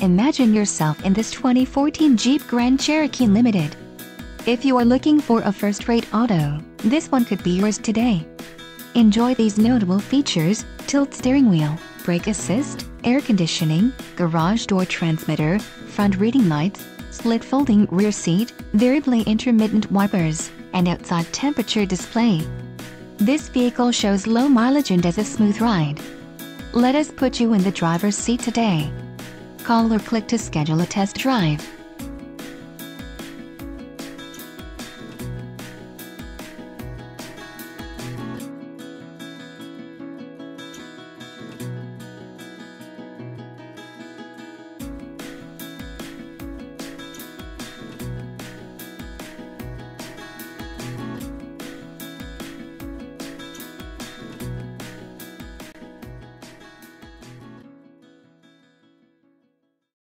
Imagine yourself in this 2014 Jeep Grand Cherokee Limited. If you are looking for a first-rate auto, this one could be yours today. Enjoy these notable features: tilt steering wheel, brake assist, air conditioning, garage door transmitter, front reading lights, split folding rear seat, variably intermittent wipers, and outside temperature display. This vehicle shows low mileage and has a smooth ride. Let us put you in the driver's seat today. Call or click to schedule a test drive.